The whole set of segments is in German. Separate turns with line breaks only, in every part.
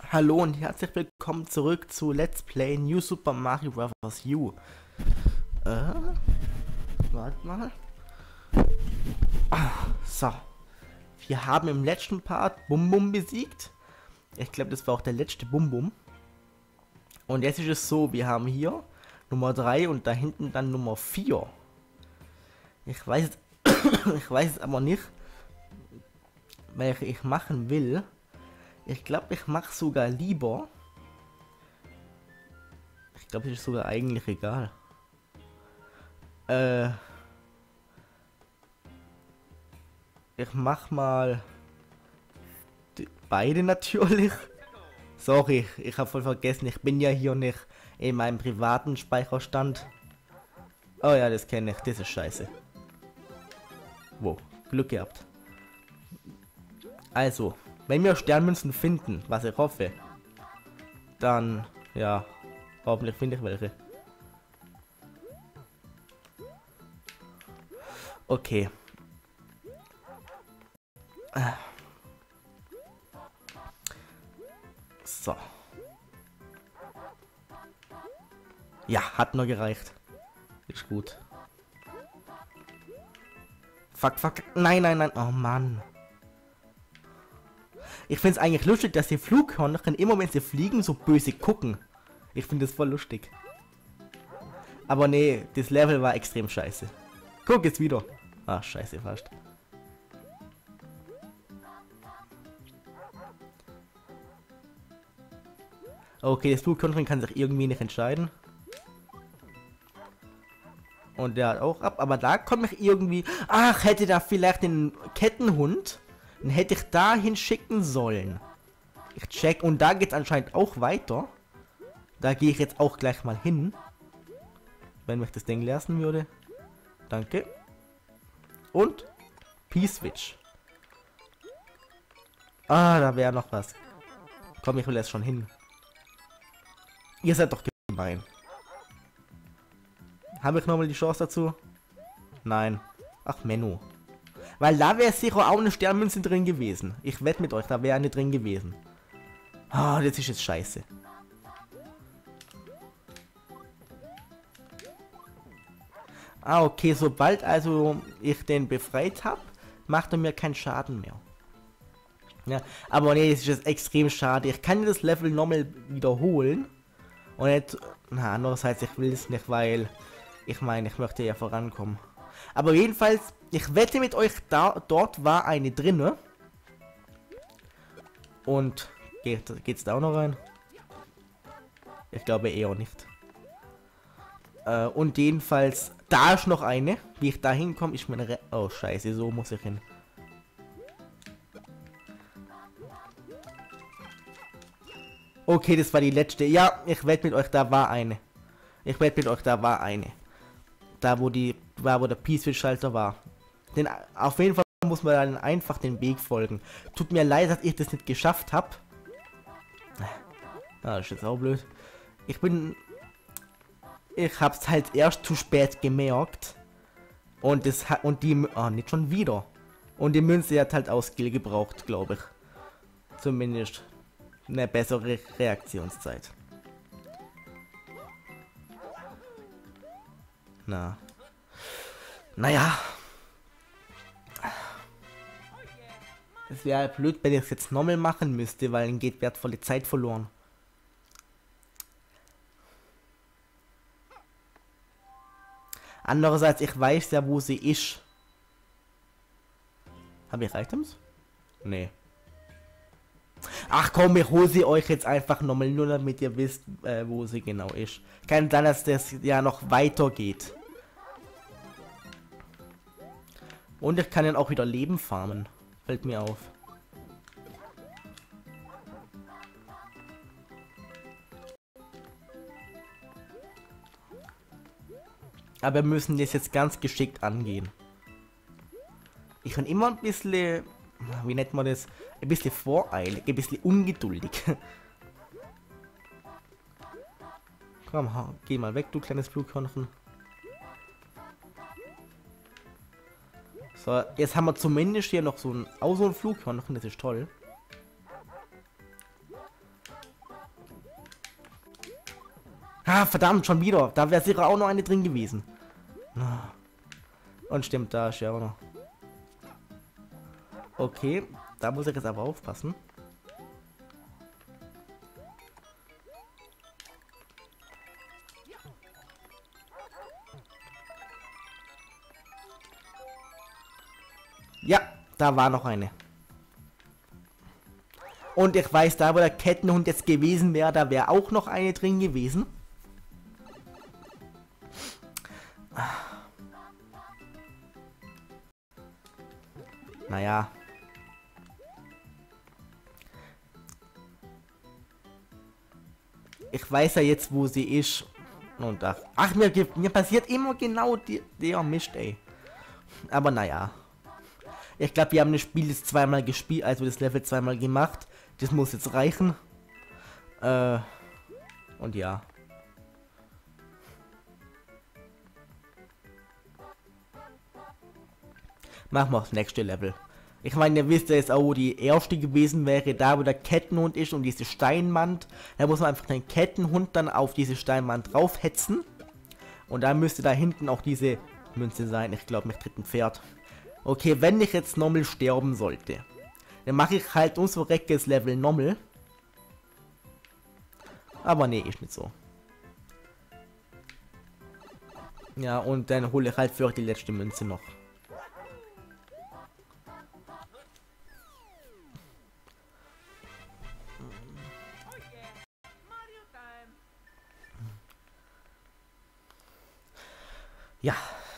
Hallo und herzlich willkommen zurück zu Let's Play New Super Mario Bros. U. Warte mal. So. Wir haben im letzten Part Bum Bum besiegt. Ich glaube, das war auch der letzte Bum Bum. Und jetzt ist es so, wir haben hier Nummer 3 und da hinten dann Nummer 4. Ich weiß es aber nicht, welche ich machen will. Ich glaube, ich mache sogar lieber. Ich glaube, es ist sogar eigentlich egal. Ich mach mal beide natürlich. Sorry, ich habe voll vergessen, ich bin ja hier nicht in meinem privaten Speicherstand. Oh ja, das kenne ich, das ist scheiße. Wow, Glück gehabt. Also, wenn wir Sternmünzen finden, was ich hoffe, dann, ja, hoffentlich finde ich welche. Okay. So. Ja, hat nur gereicht. Ist gut. Fuck. Nein. Oh Mann. Ich finde es eigentlich lustig, dass die Flughörnchen immer, wenn sie fliegen, so böse gucken. Ich finde das voll lustig. Aber nee, das Level war extrem scheiße. Guck jetzt wieder. Ach, scheiße, fast. Okay, das Flughörnchen kann sich irgendwie nicht entscheiden. Und der hat auch ab, aber da komme ich irgendwie... Ach, hätte da vielleicht den Kettenhund... Dann hätte ich dahin schicken sollen. Ich check. Und da geht es anscheinend auch weiter. Da gehe ich jetzt auch gleich mal hin. Wenn mich das Ding lassen würde. Danke. Und P-Switch. Ah, da wäre noch was. Komm, ich will jetzt schon hin. Ihr seid doch gemein. Habe ich nochmal die Chance dazu? Nein. Ach, Menno. Weil da wäre sicher auch eine Sternmünze drin gewesen. Ich wette mit euch, da wäre eine drin gewesen. Ah, das ist jetzt scheiße. Ah, okay, sobald also ich den befreit habe, macht er mir keinen Schaden mehr. Ja, aber nee, das ist jetzt extrem schade. Ich kann das Level nochmal wiederholen. Und jetzt, na, andererseits, ich will es nicht, weil ich meine, ich möchte ja vorankommen. Aber jedenfalls, ich wette mit euch, dort war eine drinne. Und geht's da auch noch rein? Ich glaube eher nicht. Und jedenfalls, da ist noch eine. Wie ich da hinkomme, ist meine oh, scheiße, so muss ich hin. Okay, das war die letzte. Ja, ich wette mit euch, da war eine. Da, wo der P-Switch-Schalter war. Denn auf jeden Fall muss man dann einfach den Weg folgen. Tut mir leid, dass ich das nicht geschafft habe. Das ist jetzt auch blöd. Ich hab's halt erst zu spät gemerkt. Und nicht schon wieder. Und die Münze hat halt auch Skill gebraucht, glaube ich. Zumindest eine bessere Reaktionszeit. Naja. Es wäre blöd, wenn ich es jetzt nochmal machen müsste, weil dann geht wertvolle Zeit verloren. Andererseits, ich weiß ja, wo sie ist. Habe ich Items? Nee. Ach komm, ich hole sie euch jetzt einfach nochmal, nur damit ihr wisst, wo sie genau ist. Kann sein, dass das ja noch weitergeht. Und ich kann dann auch wieder Leben farmen. Fällt mir auf. Aber wir müssen das jetzt ganz geschickt angehen. Ich bin immer ein bisschen... Wie nennt man das? Ein bisschen voreilig, ein bisschen ungeduldig. Komm, geh mal weg, du kleines Flughörnchen. So, jetzt haben wir zumindest hier noch so ein Flughörnchen, das ist toll. Ah, verdammt, schon wieder. Da wäre sicher auch noch eine drin gewesen. Und stimmt, da ist ja auch noch. Okay, da muss ich jetzt aber aufpassen. Ja, da war noch eine. Und ich weiß, da wo der Kettenhund jetzt gewesen wäre, da wäre auch noch eine drin gewesen. Naja. Ich weiß ja jetzt, wo sie ist. Und ach, mir passiert immer genau der Mist, ey. Aber naja. Ich glaube, wir haben das Spiel jetzt zweimal gespielt, also das Level zweimal gemacht. Das muss jetzt reichen. Und ja. Machen wir das nächste Level. Ich meine, ihr wisst ja jetzt auch, wo die erste gewesen wäre, da wo der Kettenhund ist und diese Steinwand. Da muss man einfach den Kettenhund dann auf diese Steinwand draufhetzen. Und da müsste da hinten auch diese Münze sein. Ich glaube, mit dritten Pferd. Okay, wenn ich jetzt nochmal sterben sollte, dann mache ich halt unser reckes Level nochmal. Aber nee, ist nicht so. Ja, und dann hole ich halt für die letzte Münze noch. Ja.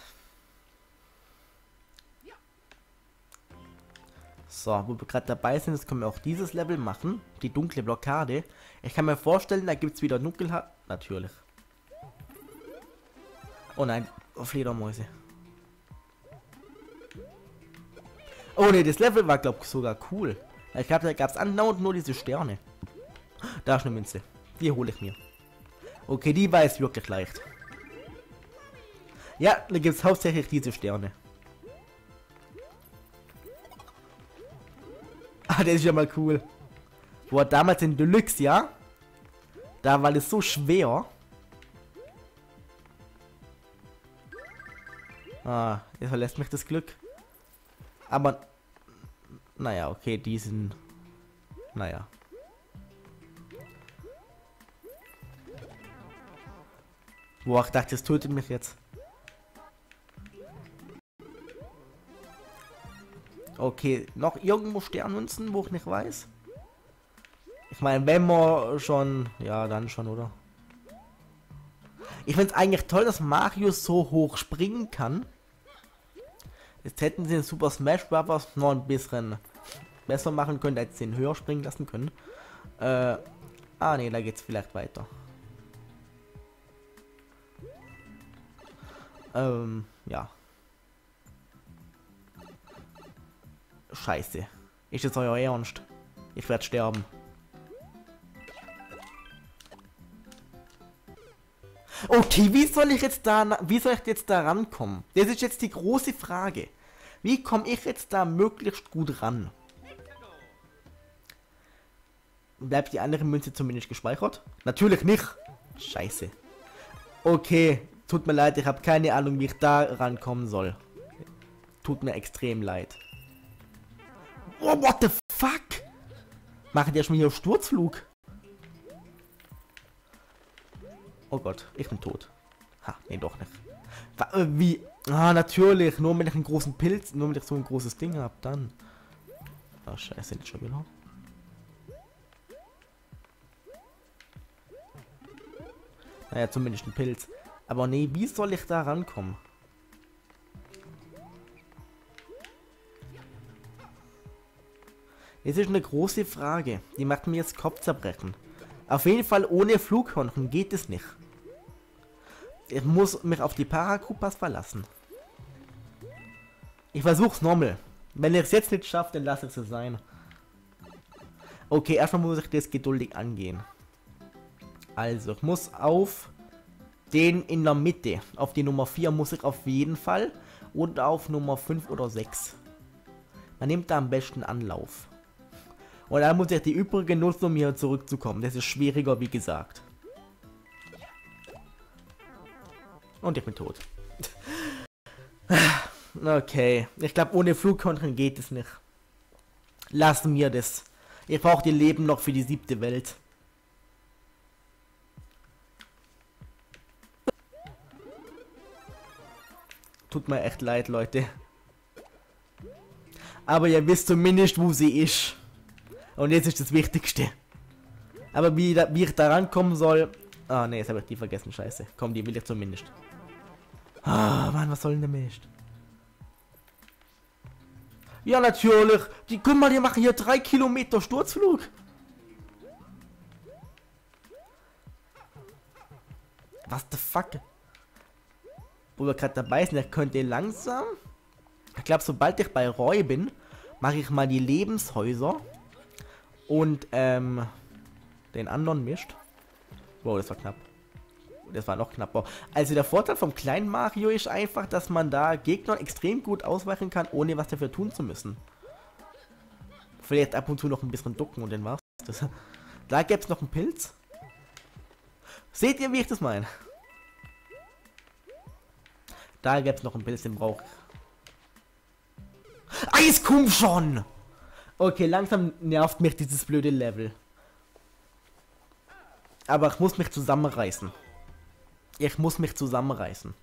So, wo wir gerade dabei sind, jetzt können wir auch dieses Level machen. Die dunkle Blockade. Ich kann mir vorstellen, da gibt es wieder Dunkelheit. Natürlich. Oh nein, Fledermäuse. Oh ne, das Level war, glaube ich, sogar cool. Ich glaube, da gab es andauernd nur diese Sterne. Da ist eine Münze. Die hole ich mir. Okay, die war jetzt wirklich leicht. Ja, da gibt es hauptsächlich diese Sterne. Ah, der ist ja mal cool. Boah, damals in Deluxe, ja? Da war das so schwer. Ah, jetzt verlässt mich das Glück. Aber, naja, okay, die sind, naja. Boah, ich dachte, das tötet mich jetzt. Okay, noch irgendwo Sternmünzen, wo ich nicht weiß. Ich meine, wenn man schon, ja, dann schon, oder? Ich finde es eigentlich toll, dass Mario so hoch springen kann. Jetzt hätten sie in Super Smash Bros. Noch ein bisschen besser machen können, als sie ihn höher springen lassen können. Ne, da geht's vielleicht weiter. Ja. Scheiße. Ist jetzt euer Ernst? Ich werde sterben. Okay, wie soll ich jetzt da rankommen? Das ist jetzt die große Frage. Wie komme ich jetzt da möglichst gut ran? Bleibt die andere Münze zumindest gespeichert? Natürlich nicht. Scheiße. Okay, tut mir leid, ich habe keine Ahnung, wie ich da rankommen soll. Tut mir extrem leid. Oh, what the fuck? Machen die schon wieder Sturzflug? Oh Gott, ich bin tot. Ha, nee, doch nicht. Wie? Ah, natürlich. Nur wenn ich einen großen Pilz, nur wenn ich so ein großes Ding habe, dann. Ah, scheiße, nicht schon wieder. Naja, zumindest ein Pilz. Aber nee, wie soll ich da rankommen? Das ist eine große Frage. Die macht mir jetzt Kopfzerbrechen. Auf jeden Fall ohne Flughörnchen geht es nicht. Ich muss mich auf die Parakupas verlassen. Ich versuch's nochmal. Wenn ich es jetzt nicht schaffe, dann lasse ich es sein. Okay, erstmal muss ich das geduldig angehen. Also, ich muss auf den in der Mitte. Auf die Nummer 4 muss ich auf jeden Fall. Und auf Nummer 5 oder 6. Man nimmt da am besten Anlauf. Und dann muss ich die übrigen nutzen, um hier zurückzukommen. Das ist schwieriger, wie gesagt. Und ich bin tot. Okay. Ich glaube, ohne Flugkonten geht es nicht. Lass mir das. Ich brauche die Leben noch für die 7. Welt. Tut mir echt leid, Leute. Aber ihr wisst zumindest, wo sie ist. Und jetzt ist das Wichtigste. Aber wie ich da rankommen soll... Ah, ne, jetzt habe ich die vergessen, scheiße. Komm, die will ich zumindest. Ah, Mann, was soll denn der Mist? Ja, natürlich. Guck mal, die machen hier 3 Kilometer Sturzflug. Was the fuck? Wo wir gerade dabei sind, der könnte langsam... Ich glaube, sobald ich bei Roy bin, mache ich mal die Lebenshäuser. Und, den anderen Mist. Wow, das war knapp. Das war noch knapper. Also der Vorteil vom kleinen Mario ist einfach, dass man da Gegnern extrem gut ausweichen kann, ohne was dafür tun zu müssen. Vielleicht ab und zu noch ein bisschen ducken und dann war's das. Da gäbe es noch einen Pilz. Seht ihr, wie ich das meine? Da gäbe es noch einen Pilz, den brauche ich. Eis, komm schon! Okay, langsam nervt mich dieses blöde Level. Aber ich muss mich zusammenreißen. Ich muss mich zusammenreißen.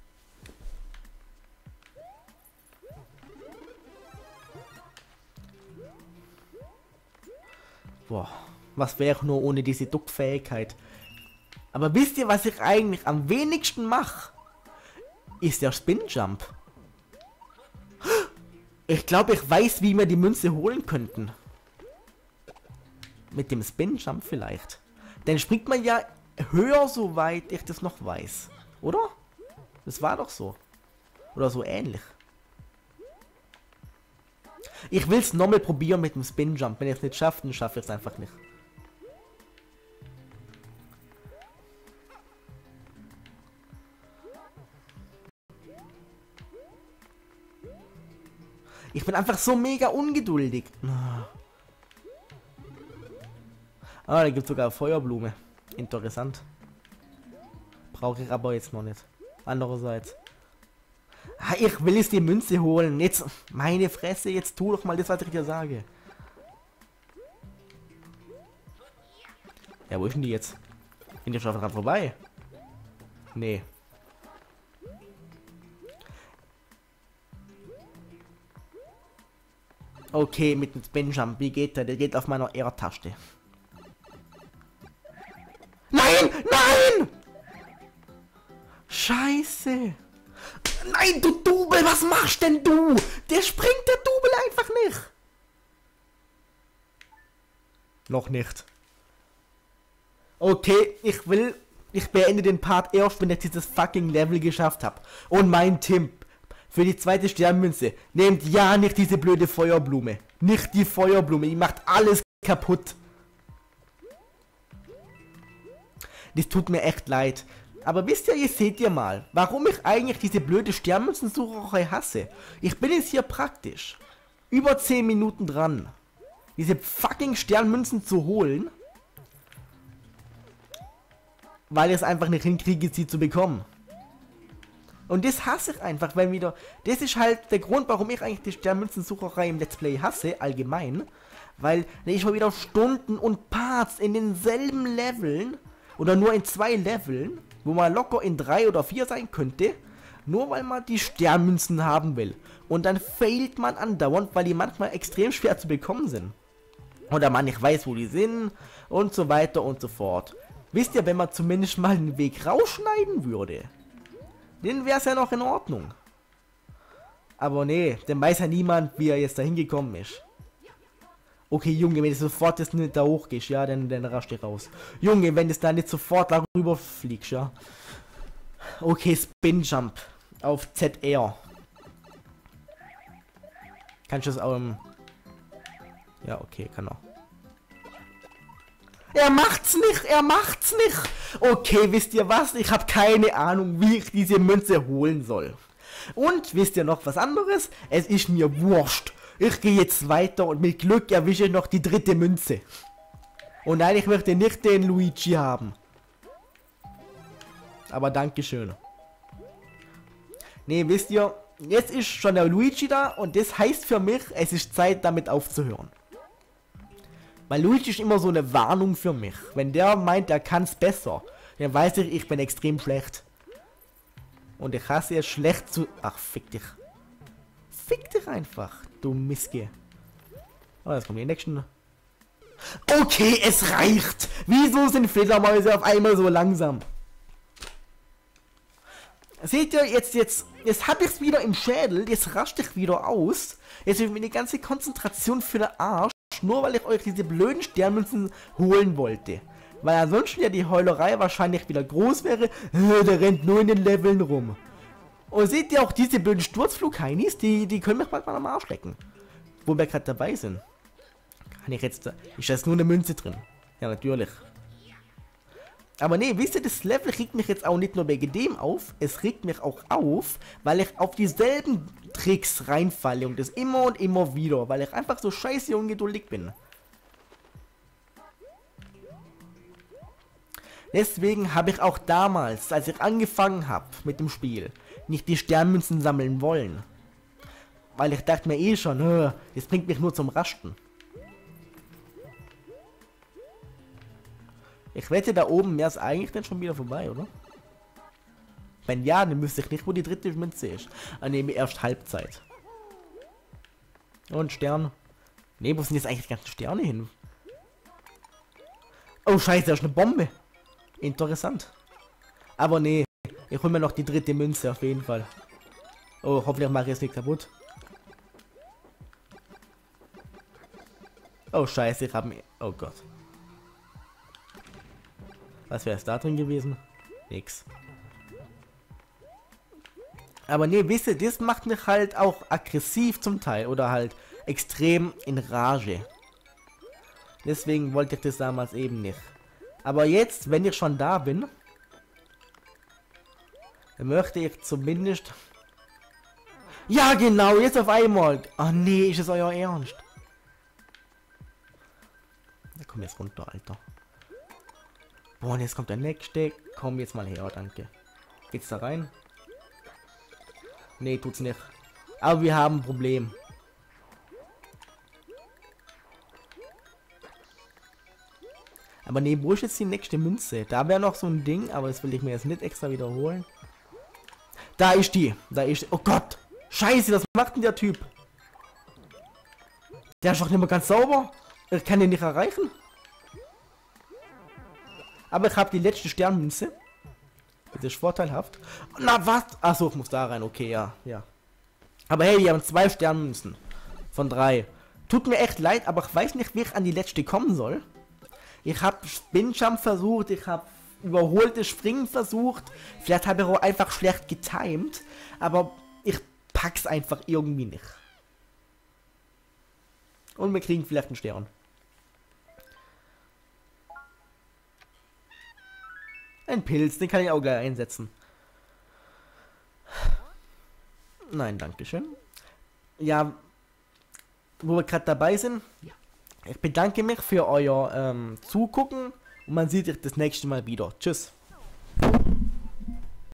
Boah, was wäre nur ohne diese Duckfähigkeit? Aber wisst ihr, was ich eigentlich am wenigsten mache? Ist der Spin-Jump. Ich glaube, ich weiß, wie wir die Münze holen könnten. Mit dem Spin-Jump vielleicht. Dann springt man ja höher, soweit ich das noch weiß. Oder? Das war doch so. Oder so ähnlich. Ich will es nochmal probieren mit dem Spin-Jump. Wenn ich es nicht schaffe, dann schaffe ich es einfach nicht. Ich bin einfach so mega ungeduldig. Ah, da gibt es sogar Feuerblume. Interessant. Brauche ich aber jetzt noch nicht. Andererseits. Ah, ich will jetzt die Münze holen. Jetzt, meine Fresse, jetzt tu doch mal das, was ich dir sage. Ja, wo ist denn die jetzt? Bin ich schon dran vorbei? Nee. Okay, mit dem Spin-Jump. Wie geht der? Der geht auf meiner R-Taste. Nein! Nein! Scheiße! Nein, du Double, was machst denn du? Der springt der Double einfach nicht. Noch nicht. Okay, ich beende den Part erst, wenn ich dieses fucking Level geschafft habe. Und mein Tipp für die 2. Sternmünze: nehmt ja nicht diese blöde Feuerblume. Nicht die Feuerblume, die macht alles kaputt. Das tut mir echt leid. Aber wisst ihr, seht ihr mal, warum ich eigentlich diese blöde Sternmünzensucherei hasse. Ich bin jetzt hier praktisch über 10 Minuten dran, diese fucking Sternmünzen zu holen, weil ich es einfach nicht hinkriege, sie zu bekommen. Und das hasse ich einfach, weil wieder, das ist halt der Grund, warum ich eigentlich die Sternmünzensucherei im Let's Play hasse, allgemein, weil ich schon wieder Stunden und Parts in denselben Leveln oder nur in 2 Leveln, wo man locker in 3 oder 4 sein könnte, nur weil man die Sternmünzen haben will. Und dann failt man andauernd, weil die manchmal extrem schwer zu bekommen sind. Oder man nicht weiß, wo die sind und so weiter und so fort. Wisst ihr, wenn man zumindest mal den Weg rausschneiden würde, dann wäre es ja noch in Ordnung. Aber nee, dann weiß ja niemand, wie er jetzt da hingekommen ist. Okay, Junge, wenn du sofort das nicht da hochgehst, ja, dann rasch dich raus. Junge, wenn du da nicht sofort darüber fliegst, ja. Okay, Spin Jump auf ZR. Kannst du das auch ja, okay, kann auch. Er macht's nicht, er macht's nicht. Okay, wisst ihr was? Ich habe keine Ahnung, wie ich diese Münze holen soll. Und wisst ihr noch was anderes? Es ist mir wurscht. Ich gehe jetzt weiter und mit Glück erwische ich noch die 3. Münze. Und nein, ich möchte nicht den Luigi haben. Aber Dankeschön. Nee, wisst ihr, jetzt ist schon der Luigi da und das heißt für mich, es ist Zeit damit aufzuhören. Weil Luigi ist immer so eine Warnung für mich. Wenn der meint, er kann es besser, dann weiß ich bin extrem schlecht. Und ich hasse es schlecht zu... Ach, fick dich. Fick dich einfach, du Missge. Oh, jetzt kommen die nächsten... Okay, es reicht. Wieso sind Fledermäuse auf einmal so langsam? Seht ihr, jetzt hab ich's wieder im Schädel, jetzt rascht ich wieder aus. Jetzt ist mir die ganze Konzentration für den Arsch, nur weil ich euch diese blöden Sternmünzen holen wollte. Weil ansonsten ja die Heulerei wahrscheinlich wieder groß wäre. Der rennt nur in den Leveln rum. Und seht ihr auch diese blöden Sturzflug-Heinis, die können mich bald mal am Arsch lecken. Wo wir gerade dabei sind. Kann ich jetzt... Ist jetzt nur eine Münze drin? Ja, natürlich. Aber nee, wisst ihr, das Level regt mich jetzt auch nicht nur wegen dem auf, es regt mich auch auf, weil ich auf dieselben Tricks reinfalle und das immer und immer wieder, weil ich einfach so scheiße ungeduldig bin. Deswegen habe ich auch damals, als ich angefangen habe mit dem Spiel, nicht die Sternmünzen sammeln wollen. Weil ich dachte mir eh schon, das bringt mich nur zum Rasten. Ich wette, da oben wäre es eigentlich dann schon wieder vorbei, oder? Wenn ja, dann wüsste ich nicht, wo die dritte Münze ist. Ah, ne, erst Halbzeit. Und Stern. Ne, wo sind jetzt eigentlich die ganzen Sterne hin? Oh, scheiße, da ist eine Bombe. Interessant. Aber nee, ich hole mir noch die dritte Münze auf jeden Fall. Oh, hoffentlich mache ich es nicht kaputt. Oh, scheiße, ich habe mir... Oh Gott. Was wäre es da drin gewesen? Nix. Aber nee, wisst ihr, das macht mich halt auch aggressiv zum Teil. Oder halt extrem in Rage. Deswegen wollte ich das damals eben nicht. Aber jetzt, wenn ich schon da bin, dann möchte ich zumindest... Ja, genau, jetzt auf einmal. Ach nee, ist es euer Ernst? Da komm jetzt runter, Alter. Boah, und jetzt kommt der nächste. Komm jetzt mal her, danke. Geht's da rein? Nee, tut's nicht. Aber wir haben ein Problem. Aber nee, wo ist jetzt die nächste Münze? Da wäre noch so ein Ding, aber das will ich mir jetzt nicht extra wiederholen. Da ist die. Da ist... Oh Gott! Scheiße, was macht denn der Typ? Der ist doch nicht mehr ganz sauber. Ich kann den nicht erreichen. Aber ich habe die letzte Sternmünze. Das ist vorteilhaft. Na was? Achso, ich muss da rein. Okay, ja, ja. Aber hey, wir haben 2 Sternmünzen. Von 3. Tut mir echt leid, aber ich weiß nicht, wie ich an die letzte kommen soll. Ich habe Spinjump versucht, ich habe überholtes Springen versucht. Vielleicht habe ich auch einfach schlecht getimed. Aber ich pack's einfach irgendwie nicht. Und wir kriegen vielleicht einen Stern. Ein Pilz, den kann ich auch gleich einsetzen. Nein, danke schön. Ja, wo wir gerade dabei sind, ich bedanke mich für euer Zugucken und man sieht sich das nächste Mal wieder. Tschüss.